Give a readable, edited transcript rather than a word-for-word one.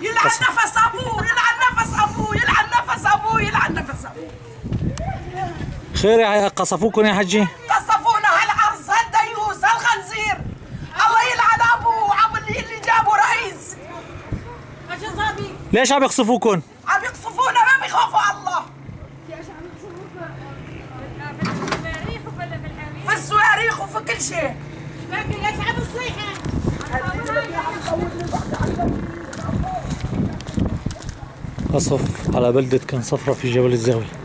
يلعن نفس ابوه، يلعن نفس ابوه، يلعن نفس ابوه، يلعن نفس ابوه. خير يا قصفوكم يا حجي؟ قصفونا هالعرس هالديوس هالخنزير، الله يلعن ابوه عم اللي جابه رئيس. ليش عم يقصفوكم؟ عم يقصفونا ما بيخافوا الله. في الصواريخ وفي كل شيء. ليش عم تصيحي؟ قصف على بلدة كنصفرة في جبل الزاوية.